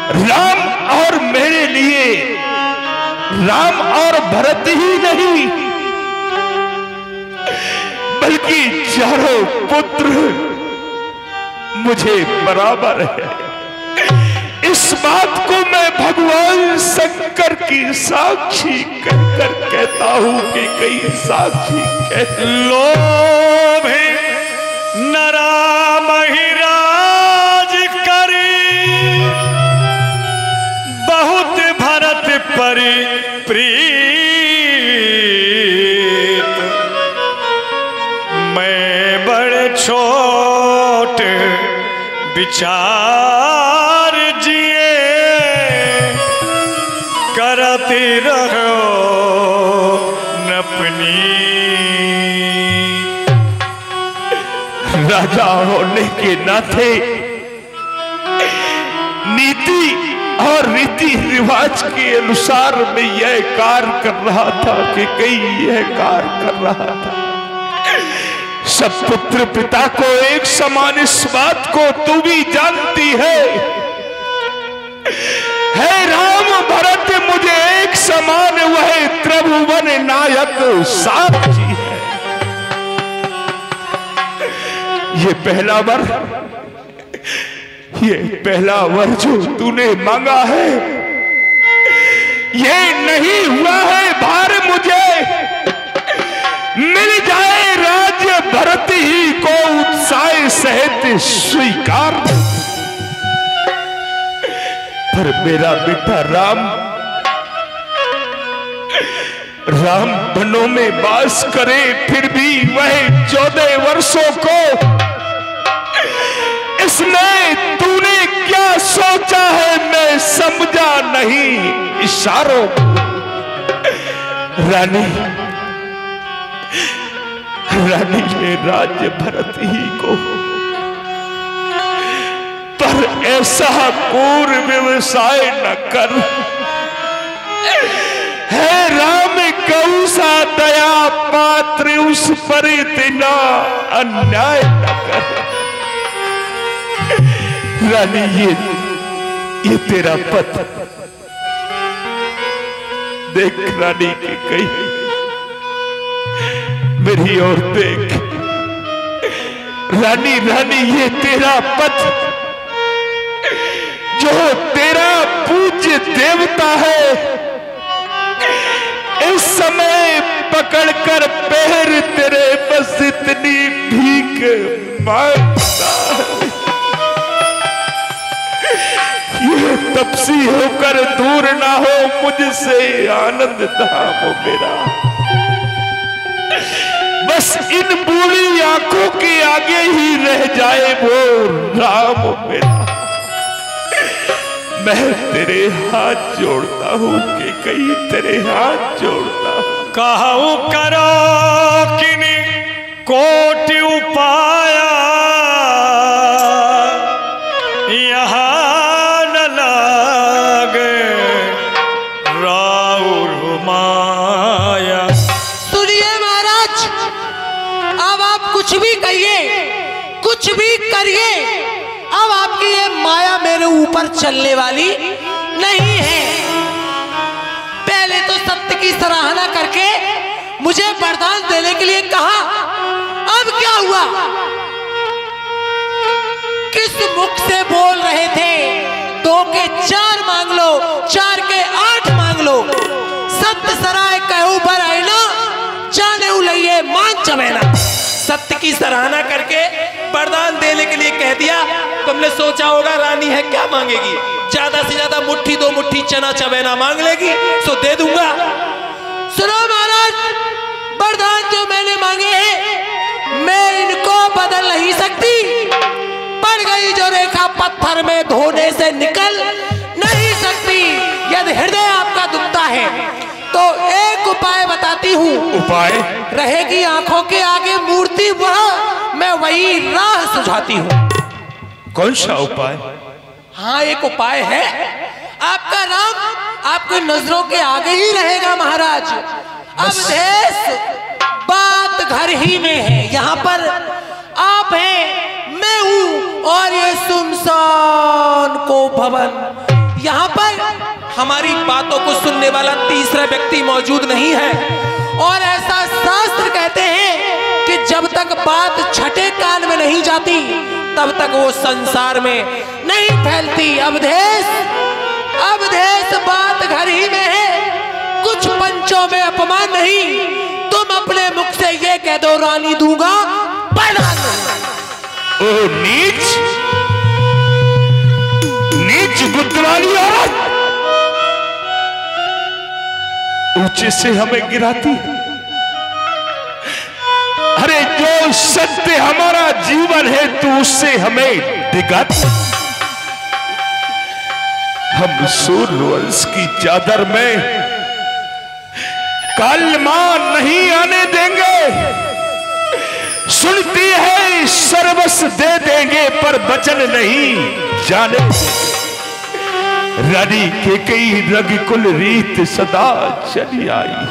राम और मेरे लिए राम और भरत ही नहीं बल्कि चारों पुत्र मुझे बराबर है। इस बात को मैं भगवान शंकर की साक्षी कहकर कहता हूं कि कई साक्षी कहते लोभ नरा महिराज करी बहुत भरत परि प्रीत मैं बड़े छोट विचार जिए करते रहो नपनी। राजा होने के नाते नीति और रीति रिवाज के अनुसार मैं यह कार्य कर रहा था कि कई यह कार्य कर रहा था। सब पुत्र पिता को एक समान, इस बात को तू भी जानती है राम भरत मुझे एक समान, वह त्रिभुवन नायक साक्षी है। ये पहला वर जो तूने मांगा है ये नहीं हुआ है भार, मुझे मिल जाए राज्य भरत ही को उत्साह सहित स्वीकार। पर मेरा बेटा राम वनों में वास करे, फिर भी वह 14 वर्षों को इसने तूने क्या सोचा है मैं समझा नहीं इशारों। रानी ने राज्य भरत ही को, पर ऐसा क्रूर व्यवसाय न कर। है राम गौ सा दया पात्र, उस पर इतना अन्याय न कर। रानी ये तेरा पथ देख, रानी की कही मेरी ओर देख। रानी ये तेरा पथ जो तेरा पूज्य देवता है इस समय पकड़कर पैर तेरे बस इतनी भीख मांगता है। ये तपसी होकर दूर ना हो मुझसे आनंद धाम मेरा, बस इन बूढ़ी आंखों के आगे ही रह जाए वो राम मेरा। मैं तेरे हाथ जोड़ता हूं कि कहीं तेरे हाथ जोड़ता हूं। कहूं करो किनी कोटि उपाया यहाँ न लागे राउर माया। सुनिए महाराज, अब आप कुछ भी कहिए कुछ भी करिए, अब आपकी ये माया मेरे ऊपर चलने वाली नहीं है। पहले तो सत्य की सराहना करके मुझे वरदान देने के लिए कहा, अब क्या हुआ? किस मुख से बोल रहे थे 2 के 4 मांग लो, 4 के 8 मांग लो। सत्य सराय कहू पर आईना, जाने उलैये मान चमेना। सत्य की सराहना करके वरदान देने के लिए कह दिया। तुमने सोचा होगा रानी है क्या मांगेगी, ज्यादा से ज्यादा मुट्ठी 2 मुट्ठी चना चबेना मांग लेगी, सो दे दूंगा। सुनो महाराज, वरदान जो मैंने मांगे हैं मैं इनको बदल नहीं सकती। पड़ गई जो रेखा पत्थर में धोने से निकल नहीं सकती। यदि हृदय आपका दुखता है तो एक उपाय बताती हूँ। उपाय? रहेगी आंखों के आगे मूर्ति, वह मैं वही राह सुझाती हूँ। कौन सा उपाय? हाँ, एक उपाय है। आपका राम आपकी नजरों के आगे ही रहेगा महाराज। अब देश बात घर ही में है, यहाँ पर आप हैं, मैं हूँ और ये सुनसान को भवन, यहाँ पर हमारी बातों को सुनने वाला तीसरा व्यक्ति मौजूद नहीं है। और ऐसा शास्त्र कहते हैं कि जब तक बात छठे कान में नहीं जाती तब तक वो संसार में नहीं फैलती। अवधेश बात घर ही में है, कुछ पंचों में अपमान नहीं। तुम अपने मुख से ये कह दो रानी दूंगा प्रधान। ओ नीच बुद्धि वाली औरत, ऊंचे से हमें गिराती। अरे जो सत्य हमारा जीवन है तू उससे हमें डिगाती। हम सूर्यवंश की चादर में कालमान नहीं आने देंगे। सुनती है सर्वस्व दे देंगे पर वचन नहीं जाने। रानी के कई रघुकुल रीत सदा चली आई।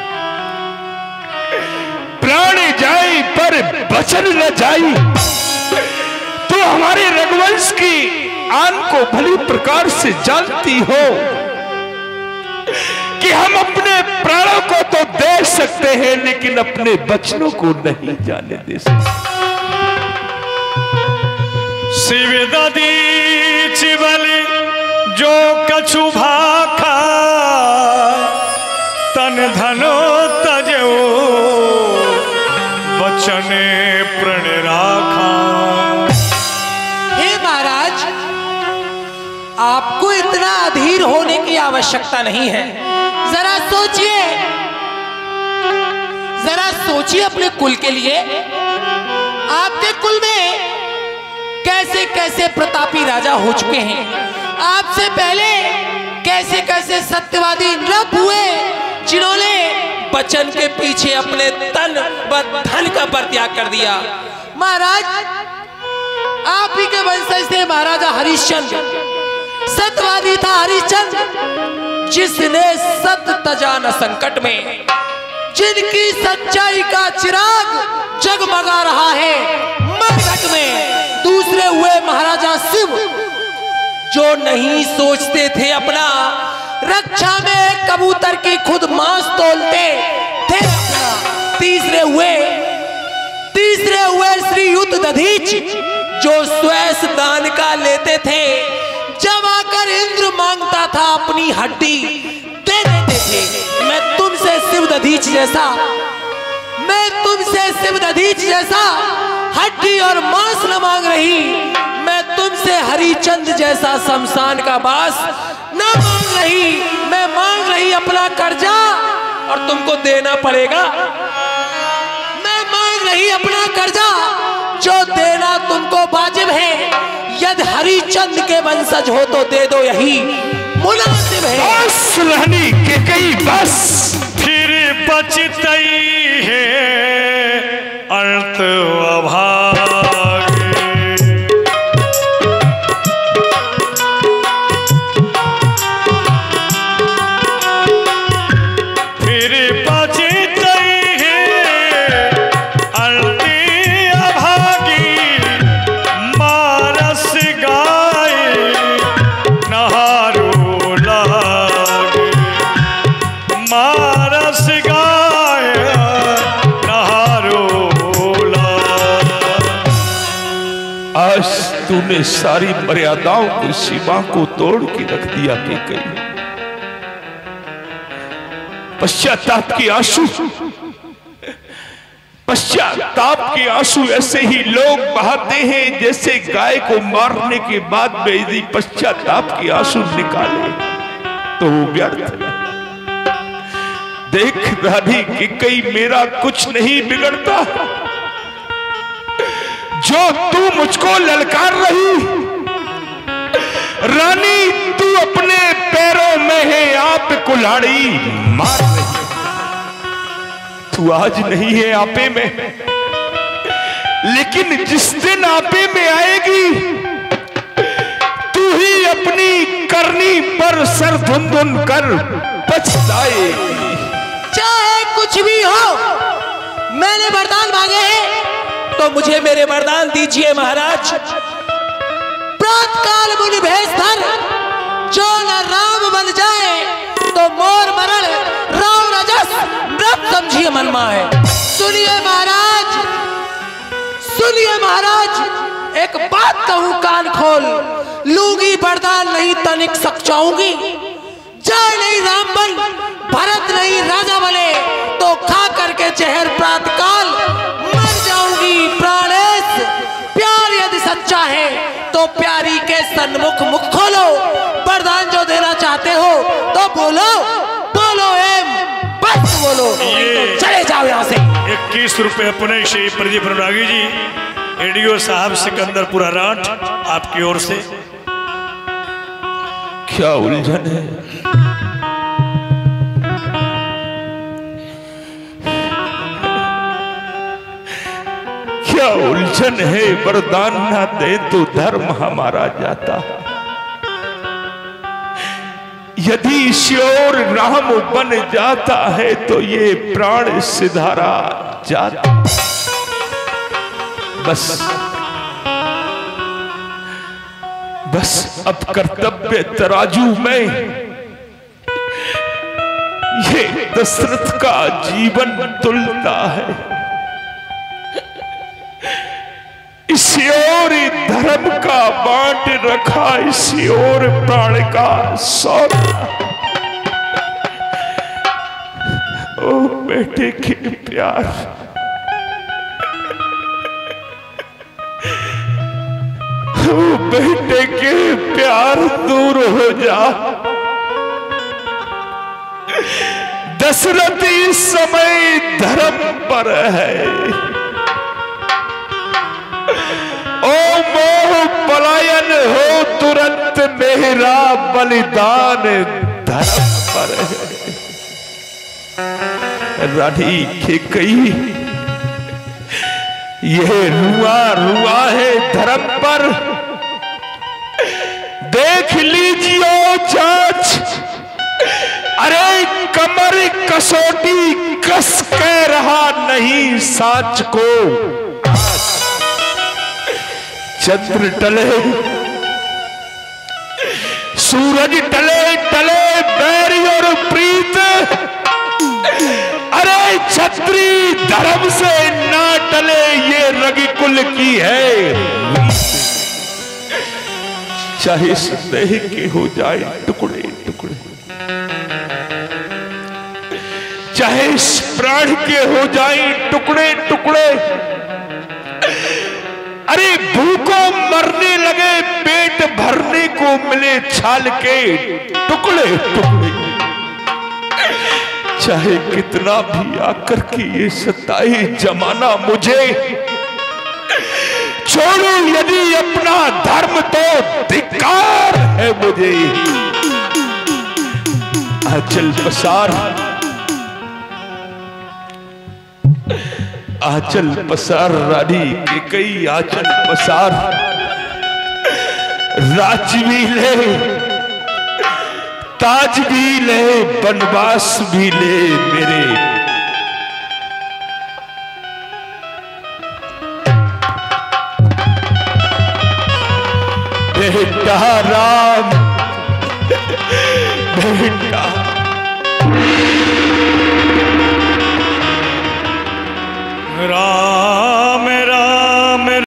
प्राण जाए पर वचन न जाई। तो हमारे रघुवंश की आन को भली प्रकार से जानती हो कि हम अपने प्राणों को तो दे सकते हैं लेकिन अपने बचनों को नहीं जाने दे सकते। शिवददी चिवली जो कछु भाखा तन धनो तजो बचने प्रण राखा। हे महाराज, आपको इतना अधीर होने की आवश्यकता नहीं है। जरा सोचिए अपने कुल के लिए। आपके कुल में कैसे कैसे प्रतापी राजा हो चुके हैं। आपसे पहले कैसे कैसे सत्यवादी नृप हुए जिन्होंने वचन के पीछे अपने तन व धन का परित्याग कर दिया। महाराज, आप ही के वंशज थे महाराजा हरिश्चंद्र। सत्यवादी था हरिश्चंद्र, जिसने सत्य तजा न संकट में, जिनकी सच्चाई का चिराग जगमगा रहा है मरघट में। दूसरे हुए महाराजा शिव, जो नहीं सोचते थे अपना, रक्षा में कबूतर की खुद मांस तोलते थे अपना। तीसरे हुए श्री युद्ध दधीच, जो स्वैस दान का लेते थे। जब आकर इंद्र मांगता था अपनी हड्डी दे देते थे। मैं तुमसे शिव दधीच जैसा हड्डी और मांस न मांग रही। मैं तुमसे हरिचंद जैसा शमशान का बास न मांग रही। मैं मांग रही अपना कर्जा और तुमको देना पड़ेगा। मैं मांग रही अपना कर्जा जो देना तुमको वाजिब है। यदि हरिचंद के वंशज हो तो दे दो, यही मुनासिब है। बस रानी के कई बस फिर बचतई है अर्थ अभाग। फिर बचतई है अर्थ अभागी। मारस गाय नहारो लागे। मारस गाय नहारो लागे। आज तूने सारी मर्यादाओं की सीमा को तोड़ के रख दिया कि कई पश्चाताप के आंसू ऐसे ही लोग बहाते हैं जैसे गाय को मारने के बाद में यदि पश्चाताप के आंसू निकाले तो वो व्यर्थ। देख रानी कि कई मेरा कुछ नहीं बिगड़ता। जो तू मुझको ललकार रही, रानी तू अपने पैरों में है आप कुल्हाड़ी मार रही। तू आज नहीं है आपे में, लेकिन जिस दिन आपे में आएगी तू ही अपनी करनी पर सर धुन धुन कर पछताएगी। चाहे कुछ भी हो, मैंने वरदान मांगे हैं तो मुझे मेरे वरदान दीजिए महाराज। प्रातःकाल मुनि भेष धर, जो ही मनमा है। सुनिए महाराज, सुनिए महाराज, एक बात कहूं कान खोल, लूंगी बरदान नहीं तनिक सकचाऊंगी। जय नहीं राम बन, भरत नहीं राजा बने, तो खा करके जहर प्रातकाल मर जाऊंगी। प्राणेश, प्यार यदि सच्चा है तो प्यारी के सन्मुख मुख खोलो। वरदान जो देना चाहते हो तो बोलो, बोलो एम, बस बोलो, चले जाओ यहाँ से। 21 रुपए अपने श्री प्रदीप अनुरागी जी, एडीओ साहब सिकंदरपुरा राठ, आपकी ओर से। क्या उलझन है, क्या उलझन है। वरदान ना दे तो धर्म हमारा जाता। यदि ईश्वर राम बन जाता है तो ये प्राण सिधारा जाता। बस बस अब कर्तव्य तराजू में ये दशरथ का जीवन तुलता है। इसी ओर धर्म का बांट रखा, इसी ओर प्राण का सौदा। ओ बेटे के प्यार, ओ बेटे के प्यार दूर हो जा। दशरथ इस समय धर्म पर है। ओ मोह पलायन हो तुरंत, मेरा बलिदान धर्म पर है। रानी के कई यह रुआ रुआ है धर्म पर। देख लीजिए जांच, अरे कमर कसौटी कस कह रहा नहीं साच को। चंद्र टले, सूरज टले टले, बैरी और प्रीत, अरे छत्री धर्म से ना टले, ये रविकुल की है। चाहे स्नेह के हो जाए टुकड़े टुकड़े, चाहे प्राण के हो जाए टुकड़े टुकड़े। अरे भूखों मरने लगे, पेट भरने को मिले छाल के टुकड़े टुकड़े। चाहे कितना भी आकर के ये सताए जमाना मुझे, छोड़ो यदि अपना धर्म तो धिक्कार है मुझे। आंचल पसार, आंचल पसार रानी के कई आंचल पसार। राज भी ले, ताज भी ले, बनवास भी ले मेरे। बेटा राम, बेटा राम